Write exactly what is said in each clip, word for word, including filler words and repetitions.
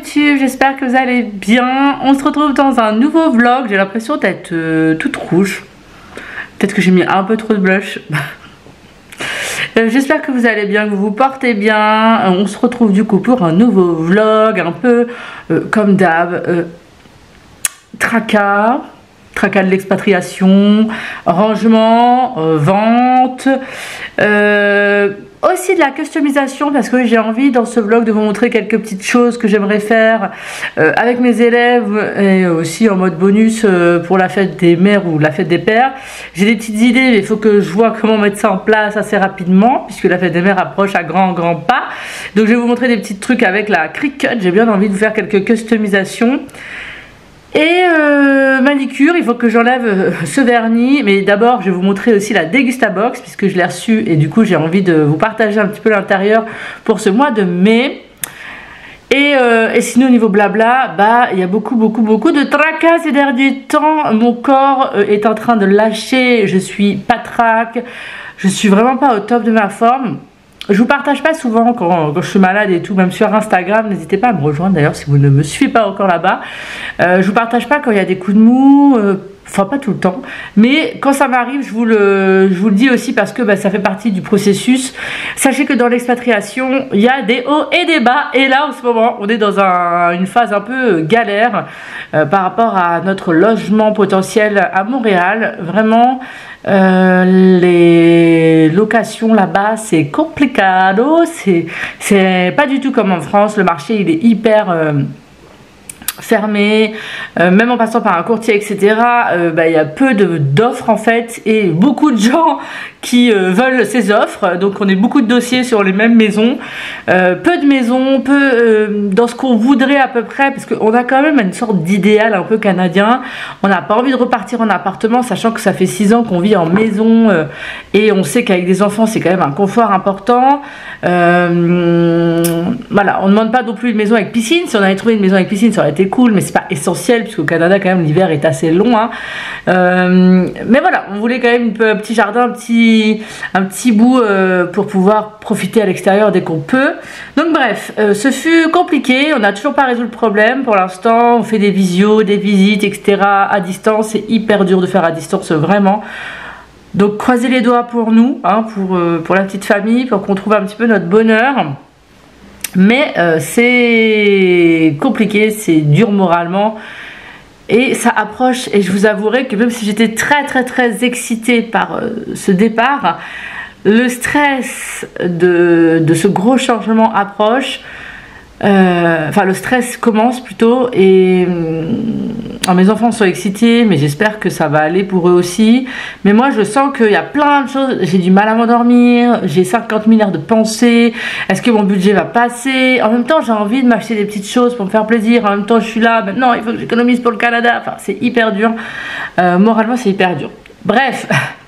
YouTube, j'espère que vous allez bien. On se retrouve dans un nouveau vlog. J'ai l'impression d'être euh, toute rouge. Peut-être que j'ai mis un peu trop de blush. euh, j'espère que vous allez bien, que vous vous portez bien. On se retrouve du coup pour un nouveau vlog, un peu euh, comme d'hab. Euh, tracas. Tracas de l'expatriation, rangement, euh, vente, euh, aussi de la customisation parce que j'ai envie dans ce vlog de vous montrer quelques petites choses que j'aimerais faire euh, avec mes élèves et aussi en mode bonus euh, pour la fête des mères ou la fête des pères. J'ai des petites idées mais il faut que je vois comment mettre ça en place assez rapidement puisque la fête des mères approche à grands grands pas. Donc je vais vous montrer des petits trucs avec la Cricut. J'ai bien envie de vous faire quelques customisations. Et euh, manicure, il faut que j'enlève euh, ce vernis, mais d'abord je vais vous montrer aussi la Degustabox puisque je l'ai reçue et du coup j'ai envie de vous partager un petit peu l'intérieur pour ce mois de mai. Et, euh, et sinon au niveau blabla, bah il y a beaucoup beaucoup beaucoup de tracas ces derniers temps. Mon corps euh, est en train de lâcher, je suis patraque, je suis vraiment pas au top de ma forme. Je vous partage pas souvent quand, quand je suis malade et tout, même sur Instagram, n'hésitez pas à me rejoindre d'ailleurs si vous ne me suivez pas encore là-bas. Euh, je vous partage pas quand il y a des coups de mou, euh, enfin pas tout le temps, mais quand ça m'arrive, je vous le, je vous le dis aussi parce que bah, ça fait partie du processus. Sachez que dans l'expatriation, il y a des hauts et des bas, et là en ce moment, on est dans un, une phase un peu galère euh, par rapport à notre logement potentiel à Montréal. Vraiment. Euh, les locations là-bas c'est complicado, c'est pas du tout comme en France. Le marché il est hyper euh, fermé, euh, même en passant par un courtier etc. euh, bah, il y a peu d'offres en fait et beaucoup de gens qui euh, veulent ces offres, donc on est beaucoup de dossiers sur les mêmes maisons, euh, peu de maisons, peu euh, dans ce qu'on voudrait à peu près, parce qu'on a quand même une sorte d'idéal un peu canadien. On n'a pas envie de repartir en appartement, sachant que ça fait six ans qu'on vit en maison euh, et on sait qu'avec des enfants c'est quand même un confort important. Euh, voilà, on ne demande pas non plus une maison avec piscine. Si on avait trouvé une maison avec piscine ça aurait été cool, mais c'est pas essentiel puisqu'au Canada quand même l'hiver est assez long, hein. Euh, mais voilà, on voulait quand même un petit jardin, un petit un petit bout euh, pour pouvoir profiter à l'extérieur dès qu'on peut. Donc bref, euh, ce fut compliqué, on n'a toujours pas résolu le problème pour l'instant. On fait des visios, des visites etc à distance, c'est hyper dur de faire à distance vraiment. Donc croisez les doigts pour nous, hein, pour, euh, pour la petite famille, pour qu'on trouve un petit peu notre bonheur. Mais euh, c'est compliqué, c'est dur moralement. Et ça approche, et je vous avouerai que même si j'étais très très très excitée par euh, ce départ, le stress de, de ce gros changement approche. Euh, enfin le stress commence plutôt et euh, mes enfants sont excités mais j'espère que ça va aller pour eux aussi, mais moi je sens qu'il y a plein de choses, j'ai du mal à m'endormir, j'ai cinquante milliards de pensées, est-ce que mon budget va passer, en même temps j'ai envie de m'acheter des petites choses pour me faire plaisir, en même temps je suis là, maintenant il faut que j'économise pour le Canada, enfin c'est hyper dur, euh, moralement c'est hyper dur, bref.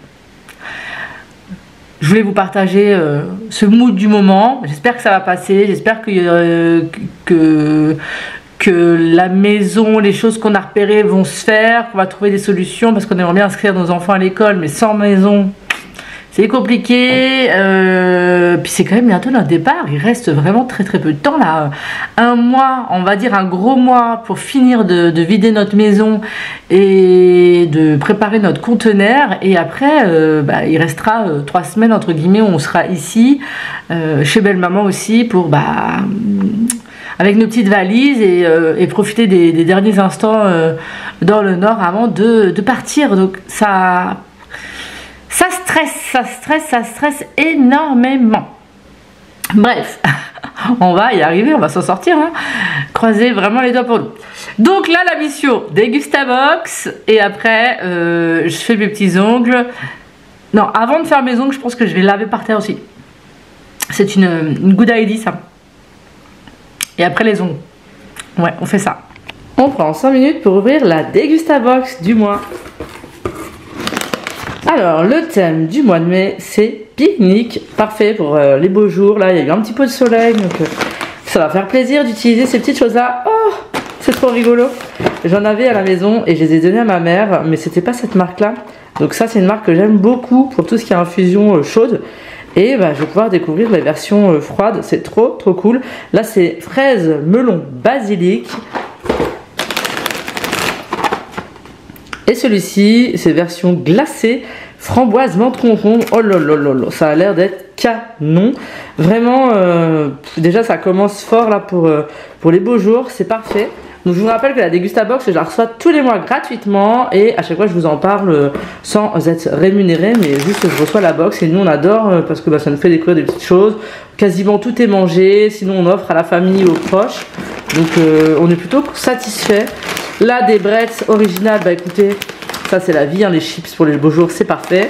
Je voulais vous partager euh, ce mood du moment. J'espère que ça va passer. J'espère que, euh, que, que la maison, les choses qu'on a repérées vont se faire, qu'on va trouver des solutions parce qu'on aimerait bien inscrire nos enfants à l'école, mais sans maison, c'est compliqué. Euh, puis c'est quand même bientôt notre départ. Il reste vraiment très très peu de temps là. Un mois, on va dire un gros mois pour finir de, de vider notre maison et de préparer notre conteneur. Et après, euh, bah, il restera euh, trois semaines entre guillemets où on sera ici, euh, chez belle-maman aussi, pour bah, avec nos petites valises et, euh, et profiter des, des derniers instants euh, dans le nord avant de, de partir. Donc ça... Ça stresse, ça stresse, ça stresse énormément. Bref, on va y arriver, on va s'en sortir, hein. Croisez vraiment les doigts pour nous. Donc là, la mission, Degustabox. Et après, euh, je fais mes petits ongles. Non, avant de faire mes ongles, je pense que je vais laver par terre aussi. C'est une, une good idea, ça. Et après, les ongles. Ouais, on fait ça. On prend cinq minutes pour ouvrir la Degustabox du mois. Alors, le thème du mois de mai, c'est pique-nique. Parfait pour euh, les beaux jours. Là, il y a eu un petit peu de soleil, donc euh, ça va faire plaisir d'utiliser ces petites choses-là. Oh, c'est trop rigolo. J'en avais à la maison et je les ai données à ma mère, mais c'était pas cette marque-là. Donc ça, c'est une marque que j'aime beaucoup pour tout ce qui est infusion euh, chaude. Et bah, je vais pouvoir découvrir la version euh, froide, c'est trop trop cool. Là c'est fraise, melon, basilic. Et celui-ci, c'est version glacée, framboise, menthe, concombre. Oh là là là là, ça a l'air d'être canon. Vraiment, euh, déjà ça commence fort là pour, euh, pour les beaux jours, c'est parfait. Donc je vous rappelle que la Dégustabox, je la reçois tous les mois gratuitement et à chaque fois je vous en parle sans être rémunéré, mais juste je reçois la box et nous on adore parce que bah, ça nous fait découvrir des petites choses. Quasiment tout est mangé, sinon on offre à la famille, aux proches. Donc euh, on est plutôt satisfait. Là des Bretz originales, bah écoutez, ça c'est la vie, hein, les chips pour les beaux jours, c'est parfait.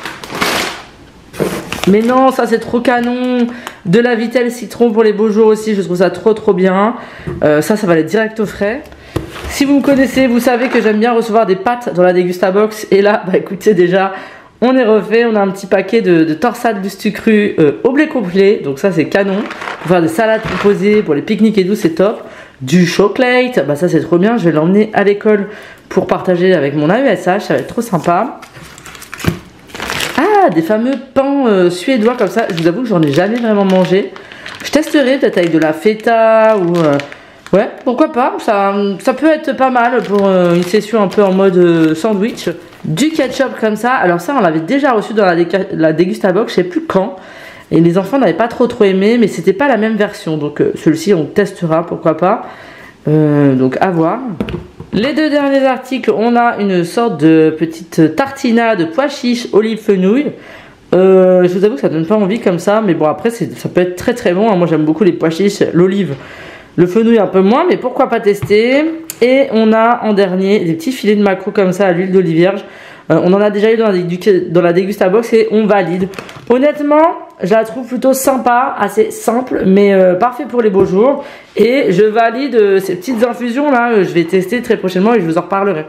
Mais non, ça c'est trop canon. De la Vittel citron pour les beaux jours aussi, je trouve ça trop trop bien. Euh, ça, ça va aller direct au frais. Si vous me connaissez, vous savez que j'aime bien recevoir des pâtes dans la Dégustabox. Et là, bah écoutez déjà, on est refait. On a un petit paquet de, de torsades lustu cru euh, au blé complet. Donc ça c'est canon. Pour faire des salades composées, pour les pique-niques et tout, c'est top. Du chocolate, bah ça c'est trop bien. Je vais l'emmener à l'école pour partager avec mon A E S H, ça va être trop sympa. Ah, des fameux pains euh, suédois comme ça, je vous avoue que j'en ai jamais vraiment mangé. Je testerai peut-être avec de la feta ou... Euh, ouais, pourquoi pas, ça, ça peut être pas mal pour euh, une session un peu en mode euh, sandwich. Du ketchup comme ça, alors ça on l'avait déjà reçu dans la, la Dégustabox, je sais plus quand. Et les enfants n'avaient pas trop trop aimé, mais c'était pas la même version. Donc euh, celui-ci on testera, pourquoi pas. Euh, donc à voir. Les deux derniers articles, on a une sorte de petite tartina de pois chiches, olives, fenouil. Euh, je vous avoue que ça donne pas envie comme ça, mais bon après ça peut être très très bon. Moi j'aime beaucoup les pois chiches, l'olive, le fenouil un peu moins, mais pourquoi pas tester. Et on a en dernier des petits filets de maquereau comme ça à l'huile d'olive vierge. Euh, on en a déjà eu dans la, dans la Dégustabox et on valide. Honnêtement, je la trouve plutôt sympa, assez simple, mais euh, parfait pour les beaux jours. Et je valide euh, ces petites infusions là, euh, je vais tester très prochainement et je vous en reparlerai.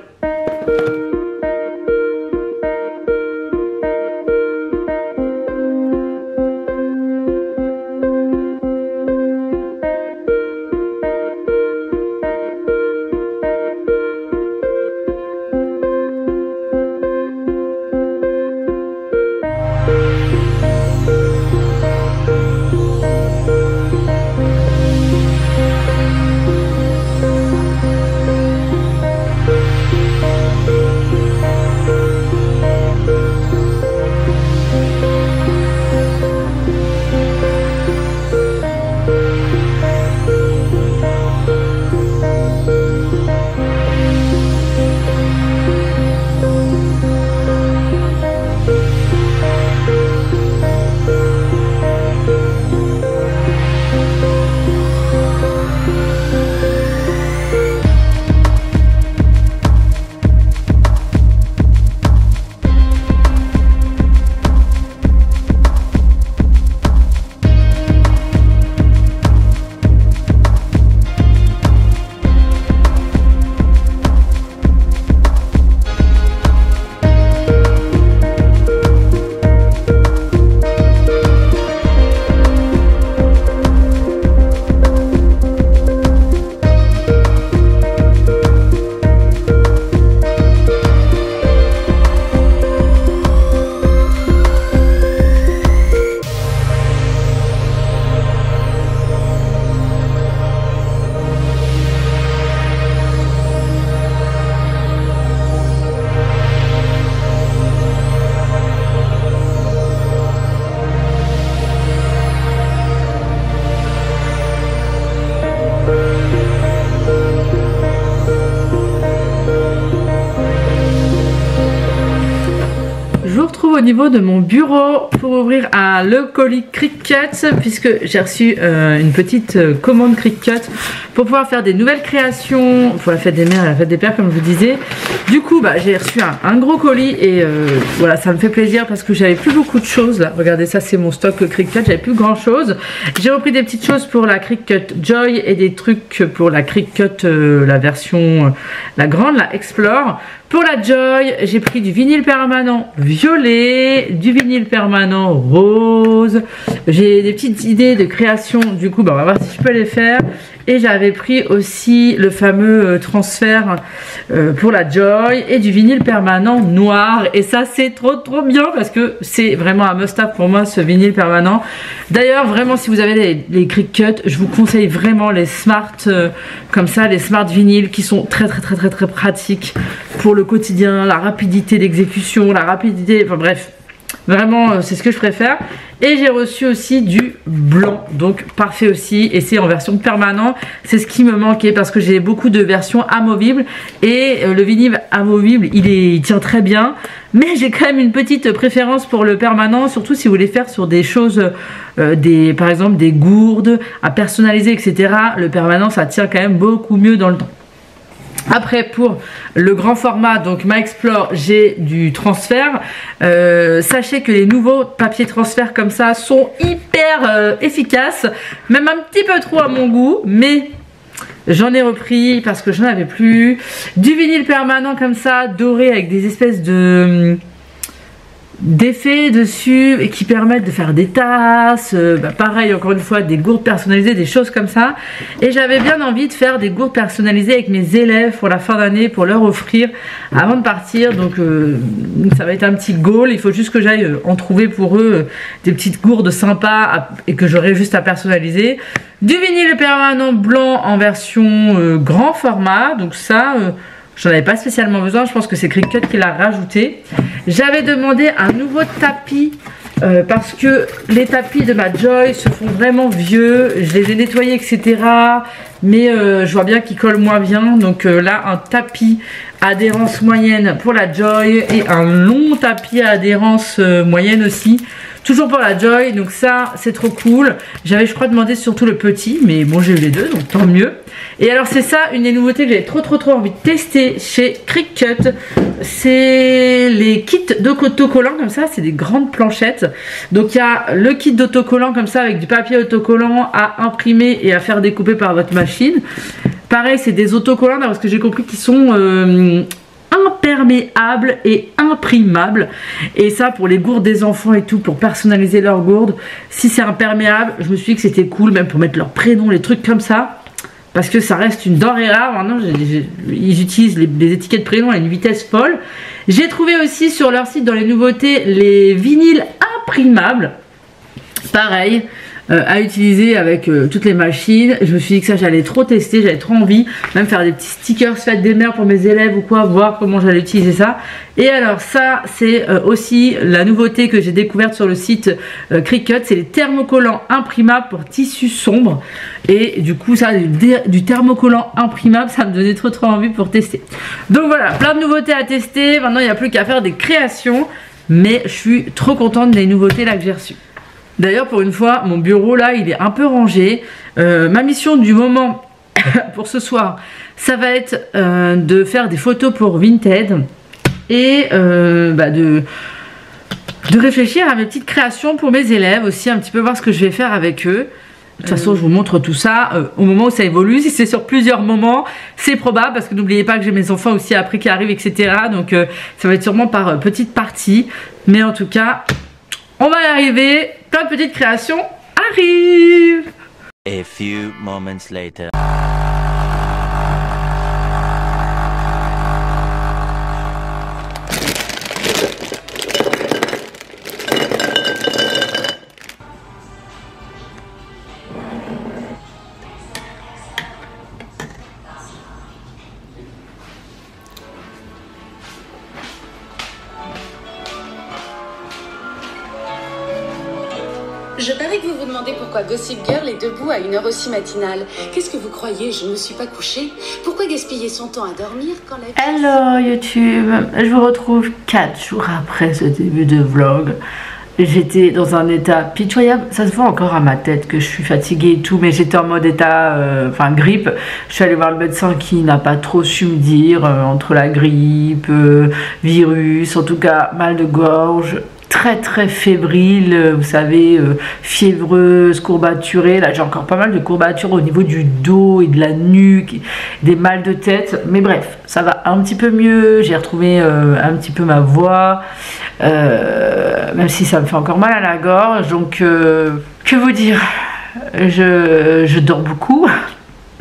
Au niveau de mon bureau pour ouvrir un le colis Cricut, puisque j'ai reçu euh, une petite euh, commande Cricut pour pouvoir faire des nouvelles créations pour la fête des mères et la fête des pères comme je vous disais. Du coup bah, j'ai reçu un, un gros colis et euh, voilà, ça me fait plaisir parce que j'avais plus beaucoup de choses là. Regardez, ça c'est mon stock Cricut, j'avais plus grand chose. J'ai repris des petites choses pour la Cricut Joy et des trucs pour la Cricut euh, la version euh, la grande, la Explore. Pour la Joy, j'ai pris du vinyle permanent violet, du vinyle permanent rose. J'ai des petites idées de création, du coup, bah, on va voir si je peux les faire. Et j'avais pris aussi le fameux euh, transfert euh, pour la Joy et du vinyle permanent noir. Et ça c'est trop trop bien parce que c'est vraiment un must-have pour moi ce vinyle permanent. D'ailleurs vraiment si vous avez les, les Cricut, je vous conseille vraiment les smart euh, comme ça, les smart vinyles qui sont très très très très très pratiques pour le quotidien, la rapidité d'exécution, la rapidité, enfin bref. Vraiment c'est ce que je préfère. Et j'ai reçu aussi du blanc, donc parfait aussi, et c'est en version permanent. C'est ce qui me manquait parce que j'ai beaucoup de versions amovibles et euh, le vinyle amovible il, est, il tient très bien, mais j'ai quand même une petite préférence pour le permanent, surtout si vous voulez faire sur des choses euh, des, par exemple des gourdes à personnaliser, etc. Le permanent ça tient quand même beaucoup mieux dans le temps. Après pour le grand format, donc Ma Explore, j'ai du transfert. Euh, sachez que les nouveaux papiers transfert comme ça sont hyper euh, efficaces, même un petit peu trop à mon goût, mais j'en ai repris parce que j'en avais plus. Du vinyle permanent comme ça, doré avec des espèces de d'effets dessus et qui permettent de faire des tasses, euh, bah pareil encore une fois des gourdes personnalisées, des choses comme ça. Et j'avais bien envie de faire des gourdes personnalisées avec mes élèves pour la fin d'année, pour leur offrir avant de partir. Donc euh, ça va être un petit goal, il faut juste que j'aille en trouver pour eux euh, des petites gourdes sympas à, et que j'aurai juste à personnaliser. Du vinyle permanent blanc en version euh, grand format, donc ça euh, j'en avais pas spécialement besoin, je pense que c'est Cricut qui l'a rajouté. J'avais demandé un nouveau tapis euh, parce que les tapis de ma Joy se font vraiment vieux. Je les ai nettoyés, et cetera. Mais euh, je vois bien qu'ils collent moins bien. Donc euh, là, un tapis à adhérence moyenne pour la Joy et un long tapis à adhérence euh, moyenne aussi. Toujours pour la Joy, donc ça c'est trop cool. J'avais je crois demandé surtout le petit, mais bon j'ai eu les deux, donc tant mieux. Et alors c'est ça une des nouveautés que j'avais trop trop trop envie de tester chez Cricut. C'est les kits d'autocollants comme ça, c'est des grandes planchettes. Donc il y a le kit d'autocollants comme ça avec du papier autocollant à imprimer et à faire découper par votre machine. Pareil c'est des autocollants parce que j'ai compris qu'ils sont... Euh, imperméable et imprimable, et ça pour les gourdes des enfants et tout, pour personnaliser leurs gourdes. Si c'est imperméable, je me suis dit que c'était cool même pour mettre leur prénom, les trucs comme ça, parce que ça reste une denrée rare. Maintenant j'ai, j'ai, ils utilisent les, les étiquettes prénom à une vitesse folle. J'ai trouvé aussi sur leur site dans les nouveautés les vinyles imprimables, pareil Euh, à utiliser avec euh, toutes les machines. Je me suis dit que ça j'allais trop tester, j'avais trop envie, même faire des petits stickers fête des mères pour mes élèves ou quoi, voir comment j'allais utiliser ça. Et alors ça c'est euh, aussi la nouveauté que j'ai découverte sur le site euh, Cricut, c'est les thermocollants imprimables pour tissu sombre. Et du coup ça du, du thermocollant imprimable, ça me donnait trop trop envie pour tester. Donc voilà, plein de nouveautés à tester. Maintenant il n'y a plus qu'à faire des créations, mais je suis trop contente des nouveautés là que j'ai reçues. D'ailleurs pour une fois mon bureau là il est un peu rangé. euh, Ma mission du moment pour ce soir ça va être euh, de faire des photos pour Vinted et euh, bah de, de réfléchir à mes petites créations pour mes élèves aussi, un petit peu voir ce que je vais faire avec eux. De toute façon je vous montre tout ça euh, au moment où ça évolue. Si c'est sur plusieurs moments c'est probable, parce que n'oubliez pas que j'ai mes enfants aussi après qui arrivent, etc. Donc euh, ça va être sûrement par euh, petites parties, mais en tout cas on va y arriver. Plein de petites créations arrivent. A few moments later. Je parie que vous vous demandez pourquoi Gossip Girl est debout à une heure aussi matinale. Qu'est-ce que vous croyez? Je ne me suis pas couchée. Pourquoi gaspiller son temps à dormir quand la... Hello YouTube, je vous retrouve quatre jours après ce début de vlog. J'étais dans un état pitoyable, ça se voit encore à ma tête que je suis fatiguée et tout, mais j'étais en mode état, euh, enfin grippe. Je suis allée voir le médecin qui n'a pas trop su me dire, euh, entre la grippe, euh, virus, en tout cas mal de gorge, très très fébrile, vous savez, euh, fiévreuse, courbaturée. Là j'ai encore pas mal de courbatures au niveau du dos et de la nuque, des mal de tête, mais bref, ça va un petit peu mieux. J'ai retrouvé euh, un petit peu ma voix, euh, même si ça me fait encore mal à la gorge. Donc euh, que vous dire, je, je dors beaucoup.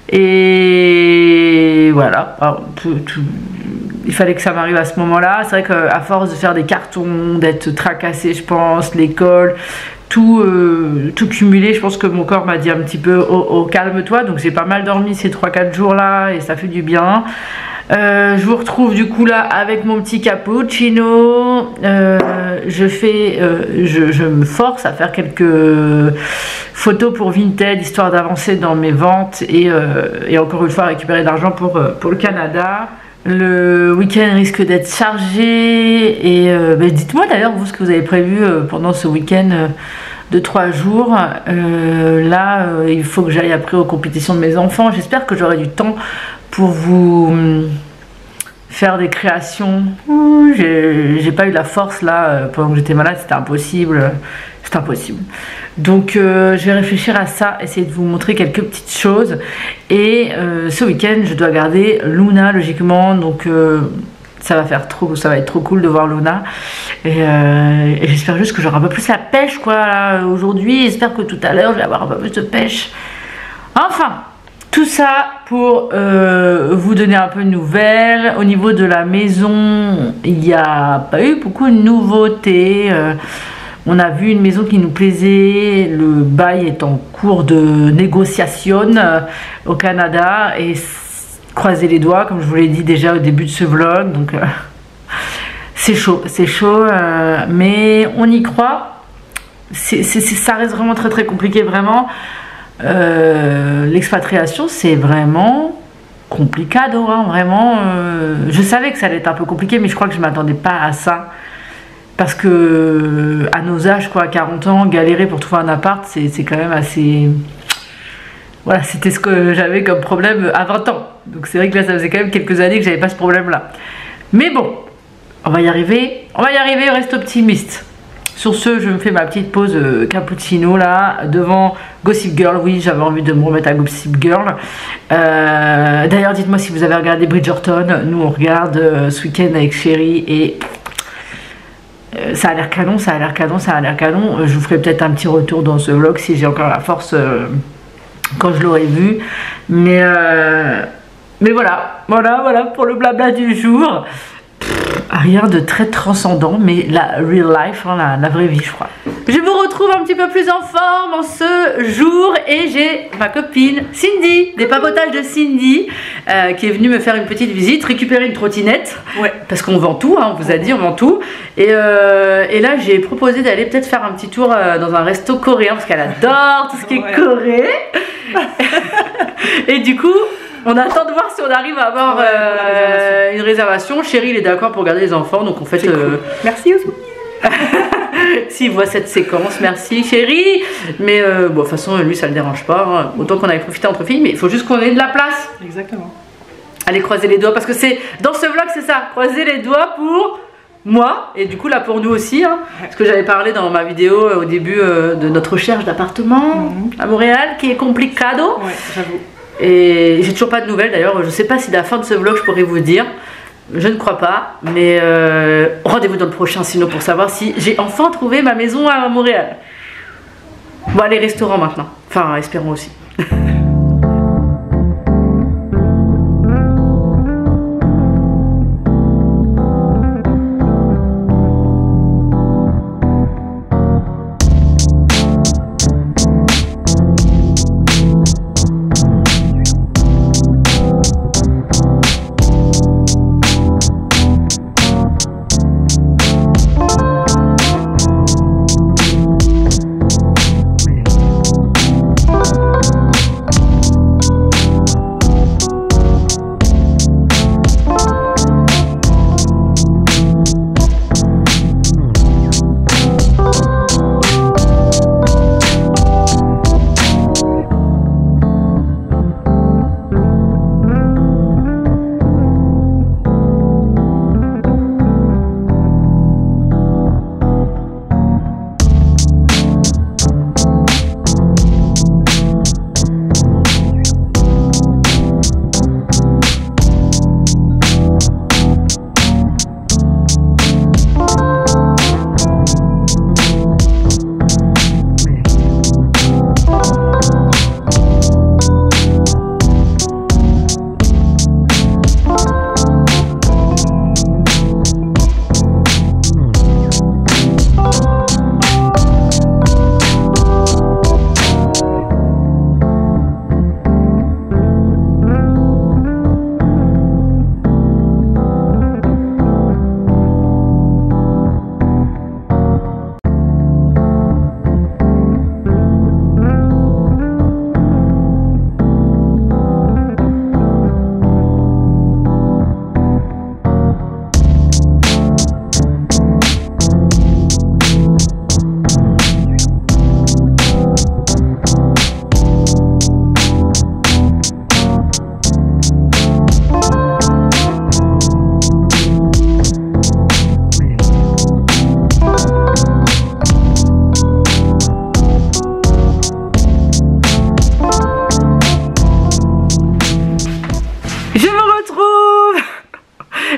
Et voilà, alors, tout, tout, il fallait que ça m'arrive à ce moment-là. C'est vrai qu'à force de faire des cartons, d'être tracassée, je pense, l'école, tout, euh, tout cumulé, je pense que mon corps m'a dit un petit peu oh, oh, calme-toi. Donc j'ai pas mal dormi ces trois quatre jours là et ça fait du bien. Euh, je vous retrouve du coup là avec mon petit cappuccino. Euh, je fais, euh, je, je me force à faire quelques photos pour Vinted histoire d'avancer dans mes ventes et, euh, et encore une fois récupérer de l'argent pour, pour le Canada. Le week-end risque d'être chargé et euh, bah, dites-moi d'ailleurs vous ce que vous avez prévu euh, pendant ce week-end euh, de trois jours. Euh, là, euh, il faut que j'aille après aux compétitions de mes enfants. J'espère que j'aurai du temps pour vous faire des créations. J'ai pas eu la force là pendant que j'étais malade, c'était impossible. C'est impossible. Donc euh, je vais réfléchir à ça, essayer de vous montrer quelques petites choses. Et euh, ce week-end, je dois garder Luna logiquement. Donc euh, ça va faire trop, ça va être trop cool de voir Luna. Et, euh, et j'espère juste que j'aurai un peu plus la pêche quoi aujourd'hui. J'espère que tout à l'heure, je vais avoir un peu plus de pêche. Enfin. Tout ça pour euh, vous donner un peu de nouvelles. Au niveau de la maison, il n'y a pas eu beaucoup de nouveautés. Euh, on a vu une maison qui nous plaisait. Le bail est en cours de négociation euh, au Canada. Et croisez les doigts, comme je vous l'ai dit déjà au début de ce vlog. Donc euh, c'est chaud, c'est chaud. Euh, mais on y croit. C'est, c'est, ça reste vraiment très très compliqué, vraiment. Euh, l'expatriation c'est vraiment complicado hein, vraiment euh, je savais que ça allait être un peu compliqué mais je crois que je m'attendais pas à ça parce que à nos âges quoi, à quarante ans, galérer pour trouver un appart c'est quand même assez voilà, c'était ce que j'avais comme problème à vingt ans, donc c'est vrai que là ça faisait quand même quelques années que j'avais pas ce problème là, mais bon on va y arriver, on va y arriver, reste optimiste. Sur ce, je me fais ma petite pause euh, cappuccino là, devant Gossip Girl. Oui, j'avais envie de me remettre à Gossip Girl. Euh, D'ailleurs, dites-moi si vous avez regardé Bridgerton. Nous, on regarde euh, ce week-end avec Chérie et euh, ça a l'air canon, ça a l'air canon, ça a l'air canon. Je vous ferai peut-être un petit retour dans ce vlog si j'ai encore la force euh, quand je l'aurai vu. Mais, euh, mais voilà, voilà, voilà pour le blabla du jour. Rien de très transcendant, mais la real life, hein, la, la vraie vie, je crois. Je vous retrouve un petit peu plus en forme en ce jour et j'ai ma copine Cindy, des papotages de Cindy, euh, qui est venue me faire une petite visite, récupérer une trottinette, ouais. Parce qu'on vend tout, hein, on vous a dit, on vend tout. Et, euh, et là, j'ai proposé d'aller peut-être faire un petit tour euh, dans un resto coréen, parce qu'elle adore tout ce qui est ouais. coréen. Et du coup, on attend de voir si on arrive à avoir ouais, euh, réservation. une réservation. Chérie, il est d'accord pour garder les enfants, donc en fait... Cool. Euh... Merci aussi. S'il voit cette séquence, merci chérie. Mais euh, bon, de toute façon, lui, ça le dérange pas. Hein. Autant qu'on avait profité entre filles, mais il faut juste qu'on ait de la place. Exactement. Allez, croiser les doigts, parce que c'est dans ce vlog, c'est ça. Croiser les doigts pour moi, et du coup là pour nous aussi. Hein, parce que j'avais parlé dans ma vidéo euh, au début euh, de notre recherche d'appartement mm-hmm. à Montréal, qui est complicado. Ouais, j'avoue. Et j'ai toujours pas de nouvelles d'ailleurs, je sais pas si à la fin de ce vlog je pourrais vous dire, je ne crois pas, mais euh, rendez-vous dans le prochain sinon pour savoir si j'ai enfin trouvé ma maison à Montréal. Bon allez, restaurant maintenant, enfin espérons aussi.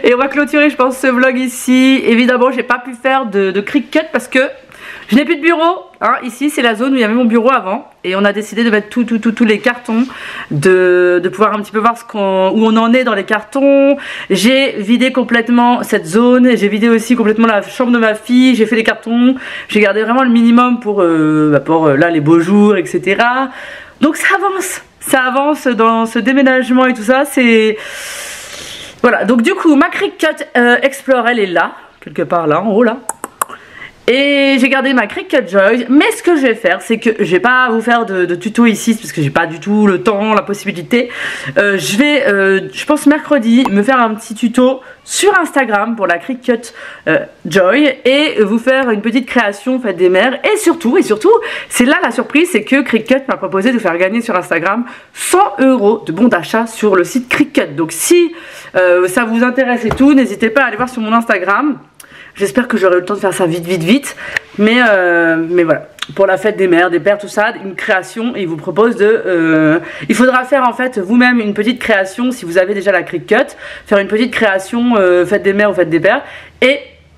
Et on va clôturer je pense ce vlog ici. Évidemment j'ai pas pu faire de, de Cricut parce que je n'ai plus de bureau, hein. Ici c'est la zone où il y avait mon bureau avant. Et on a décidé de mettre tous tout, tout, tous les cartons, de, de pouvoir un petit peu voir ce qu'on, où on en est dans les cartons. J'ai vidé complètement cette zone, j'ai vidé aussi complètement la chambre de ma fille, j'ai fait les cartons. J'ai gardé vraiment le minimum pour, euh, pour euh, là les beaux jours, et cetera. Donc ça avance, ça avance dans ce déménagement et tout ça, c'est... Voilà, donc du coup ma Cricut euh, Explore elle est là, quelque part là, en haut là. Et j'ai gardé ma Cricut Joy, mais ce que je vais faire, c'est que je vais pas vous faire de, de tuto ici, parce que j'ai pas du tout le temps, la possibilité. Euh, je vais, euh, je pense mercredi, me faire un petit tuto sur Instagram pour la Cricut euh, Joy et vous faire une petite création fête des mères. Et surtout, et surtout, c'est là la surprise, c'est que Cricut m'a proposé de faire gagner sur Instagram cent euros de bons d'achat sur le site Cricut. Donc si euh, ça vous intéresse et tout, n'hésitez pas à aller voir sur mon Instagram. J'espère que j'aurai le temps de faire ça vite, vite, vite. Mais, euh, mais voilà, pour la fête des mères, des pères, tout ça, une création. Et il vous propose de... Euh, il faudra faire en fait vous-même une petite création si vous avez déjà la Cricut. Faire une petite création euh, fête des mères ou fête des pères. Et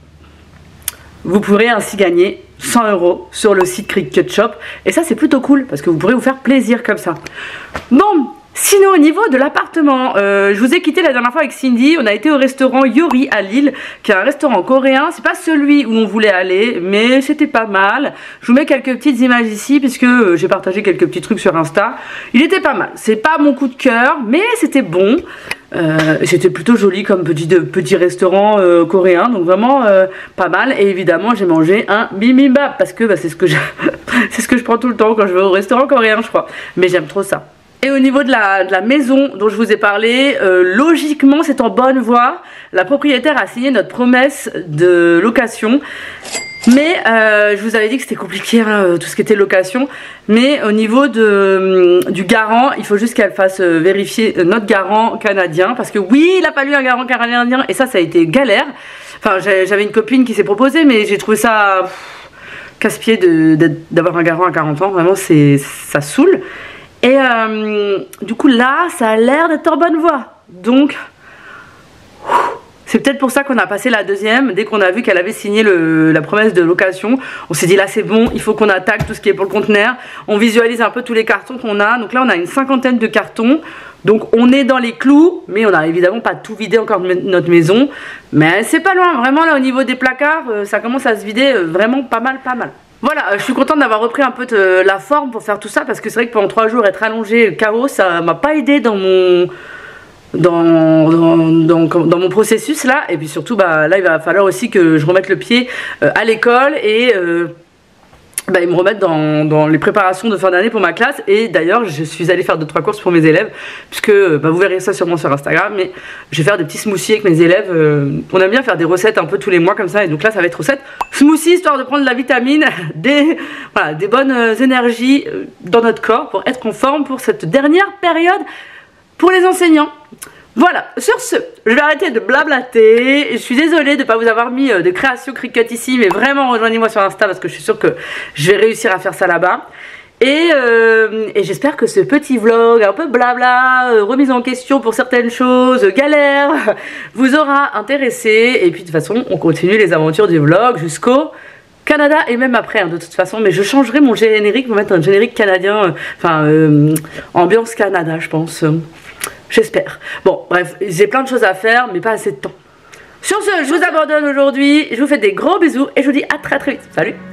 vous pourrez ainsi gagner cent euros sur le site Cricut Shop. Et ça c'est plutôt cool parce que vous pourrez vous faire plaisir comme ça. Bon, sinon au niveau de l'appartement, euh, je vous ai quitté la dernière fois avec Cindy. On a été au restaurant Yori à Lille, qui est un restaurant coréen. C'est pas celui où on voulait aller, mais c'était pas mal. Je vous mets quelques petites images ici puisque euh, j'ai partagé quelques petits trucs sur Insta. Il était pas mal, c'est pas mon coup de cœur, mais c'était bon. Euh, c'était plutôt joli comme petit, de, petit restaurant euh, coréen, donc vraiment euh, pas mal. Et évidemment j'ai mangé un bibimbap parce que bah, c'est ce que je c'est ce que je prends tout le temps quand je vais au restaurant coréen je crois, mais j'aime trop ça. Et au niveau de la, de la maison dont je vous ai parlé, euh, logiquement c'est en bonne voie. La propriétaire a signé notre promesse de location. Mais euh, je vous avais dit que c'était compliqué hein, tout ce qui était location. Mais au niveau de, du garant, il faut juste qu'elle fasse euh, vérifier notre garant canadien. Parce que oui, il a pas lu un garant canadien. Et ça, ça a été galère. Enfin, j'avais une copine qui s'est proposée, mais j'ai trouvé ça casse-pied d'avoir un garant à quarante ans. Vraiment, c'est ça saoule. Et euh, du coup là ça a l'air d'être en bonne voie. Donc c'est peut-être pour ça qu'on a passé la deuxième. Dès qu'on a vu qu'elle avait signé le, la promesse de location, on s'est dit là c'est bon, il faut qu'on attaque tout ce qui est pour le conteneur. On visualise un peu tous les cartons qu'on a. Donc là on a une cinquantaine de cartons. Donc on est dans les clous, mais on n'a évidemment pas tout vidé encore de notre maison. Mais c'est pas loin, vraiment là au niveau des placards, ça commence à se vider vraiment pas mal, pas mal. Voilà, je suis contente d'avoir repris un peu de la forme pour faire tout ça parce que c'est vrai que pendant trois jours être allongée K O ça m'a pas aidé dans mon dans, dans, dans, dans mon processus là. Et puis surtout bah, là il va falloir aussi que je remette le pied euh, à l'école et euh, bah, ils me remettent dans, dans les préparations de fin d'année pour ma classe. Et d'ailleurs je suis allée faire deux trois courses pour mes élèves puisque bah, vous verrez ça sûrement sur Instagram, mais je vais faire des petits smoothies avec mes élèves. euh, on aime bien faire des recettes un peu tous les mois comme ça, et donc là ça va être recette smoothie histoire de prendre de la vitamine, des, voilà, des bonnes euh, énergies euh, dans notre corps pour être en forme pour cette dernière période pour les enseignants. Voilà, sur ce, je vais arrêter de blablater. Je suis désolée de ne pas vous avoir mis de création Cricut ici, mais vraiment rejoignez-moi sur Insta parce que je suis sûre que je vais réussir à faire ça là-bas. Et, euh, et j'espère que ce petit vlog un peu blabla, euh, remise en question pour certaines choses, galère, vous aura intéressé. Et puis de toute façon, on continue les aventures du vlog jusqu'au Canada et même après hein, de toute façon. Mais je changerai mon générique pour mettre un générique canadien, euh, enfin euh, ambiance Canada je pense. J'espère. Bon, bref, j'ai plein de choses à faire, mais pas assez de temps. Sur ce, je vous abandonne aujourd'hui. Je vous fais des gros bisous et je vous dis à très très vite. Salut!